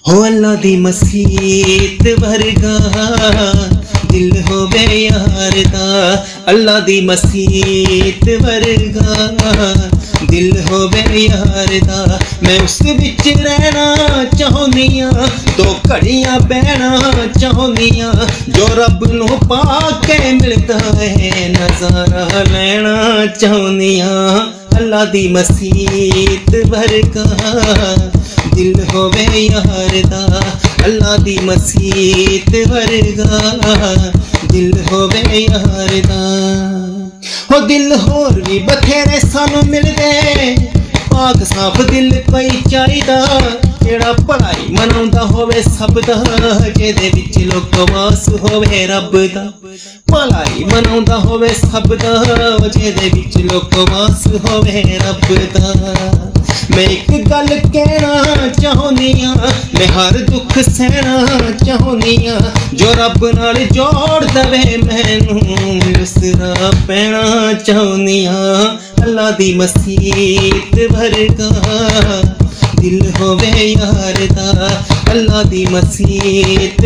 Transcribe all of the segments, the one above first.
हो अल्लाह दी मसीत वर्गा दिल होवे यार दा, अल्लाह दी मसीत वर्गा दिल होवे यार दा। मैं उस विच रहना चाहुंदियां, दो घड़ियां बहना चाहुंदियां, जो रब नू पाके मिलदा है नजारा लेना चाहुंदियां। अल्लाह दी मसीत वर्गा दिल होवे यार दा, अल्लाह दी मसीत वर्गा दिल होवे यार दा। हो दिल होर भी बथेरे सानू मिलदे, पाक साफ दिल कोई चाहिदा, जेड़ा भलाई मनाउंदा होवे सब दा, जेदे विच लोकवास होवे रब दा। भलाई मनाउंदा होवे सब दा, जेदे विच लोकवास होवे रब दा। मैं एक गल कहना चाहुंदियां, मैं हर दुख सहना चाहुंदियां, जो रब नाल जोड़ दवे मैनू उसरा पैना चाहुंदियां। अल्लाह दी मसीत वर्गा दिल होवे यार दा, अल्लाह दी मसीत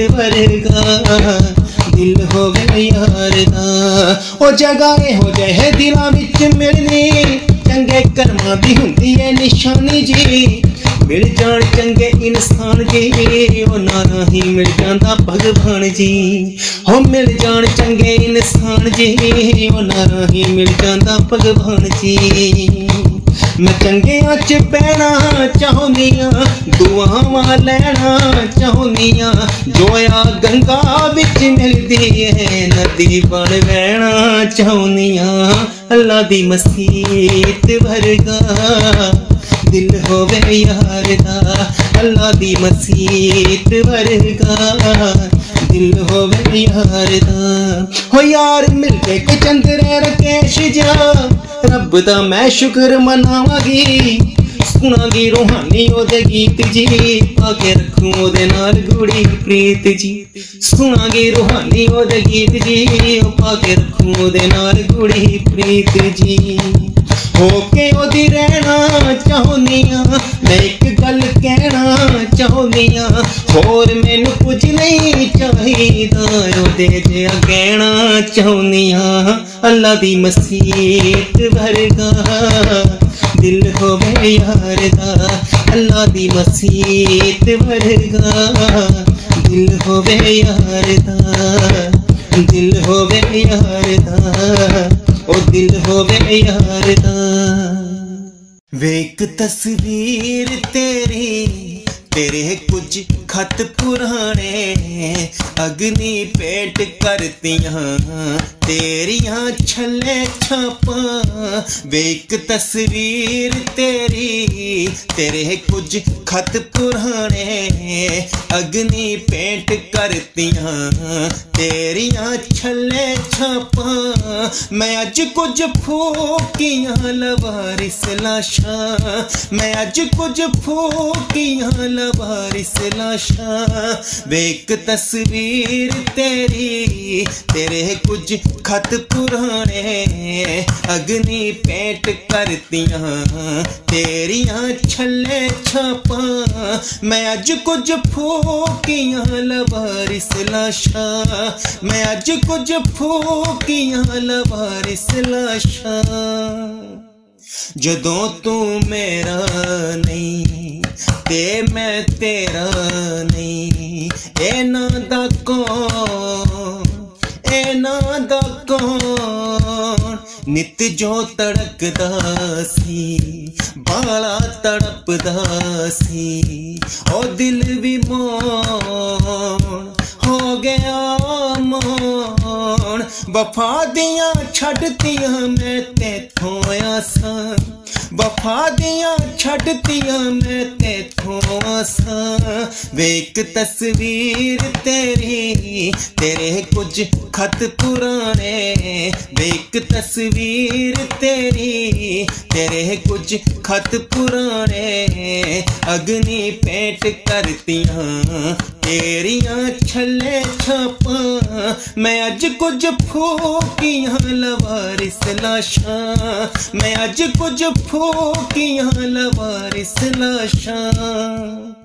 वर्गा दिल होवे यार दा। ओ जगह हो जाए दिलां विच मिलनी, चंगे कर्मां दी हुंदी है निशानी जी। मिल जान चंगे इंसान जी, ओ नारा ही मिल जांदा भगवान जी। हो मिल जान चंगे इंसान जी, ओ नारा ही मिल जांदा भगवान जी। मैं चंगियां च बहना चाहुंदियां, दुआवां लैना चाहुंदियां, जोया गंगा विच मिलदी है नदी बन बहना चाहुंदियां। अल्लाह दी मसीत वर्गा दिल होवे यार दा, अल्लाह दी मसीत वर्गा दिल होवे यार दा। हो यार मिलके के चंद्रे रकेश जा, रब दा मैं शुक्र मनावांगी, सुनांगी रूहानी ओदे गीत जी, पाके रखूं ओदे नाल गूढ़ी प्रीत जी। सुनांगी रूहानी ओदे गीत जी, पाके रखूं ओदे नाल गूढ़ी प्रीत जी। होके ओदी रहना चाहुंदियां, मैं एक गल कहना चाहुंदियां, होर मैनू कुछ नहीं चाहिदा, ओदे जिहा कहना चाहुंदियां। अल्लाह दी मसीत वर्गा दिल होवे यार दा, अल्लाह दी मसीत वर्गा दिल होवे यार दा, दिल होवे यार दा, ओ दिल होवे यार दा। वेख तस्वीर तेरी, तेरे कुछ खत पुराने, अग्नि पेंट करतियां तेरियां छले छापा। वेख तस्वीर तेरी, तेरे कुछ खत पुराने, अग्नि पेंट करतियां तेरियां छले छापा। मैं अज कुछ फूकियां लवारिस लाशा, मैं अज कुछ फूकियां लवारिस लाशा। वेख तस्वीर तेरी, तेरे कुछ खत पुराने, अग्नि पेंट करतियां तेरियां छले छापा। मैं अज कुछ फूकियां लवारिस लाशा, मैं अज कुछ फूकियां लवारिस लाशा। जदों तू मेरा नहीं ते मैं तेरा नहीं, ए ना दा कौन, ए ना दा कौन। नित जो तड़कदा सी, बाला तड़पदा सी, ओ दिल भी मौन हो गया मौन। वफा दियां छड्डतियां मैं तेथों आसां, वफा दियां छड्डतियां मैं तेथों आसां। वेख तस्वीर तेरी, तेरे कुछ खत पुराने, वेख तस्वीर तेरी, तेरे कुछ खत पुराने, अग्नि पेंट करतियां तेरियां छले छापा। मैं अज कुछ फूकियां लवारिस लाशा, मैं अज कुछ फूकियां लवारिस लाशा।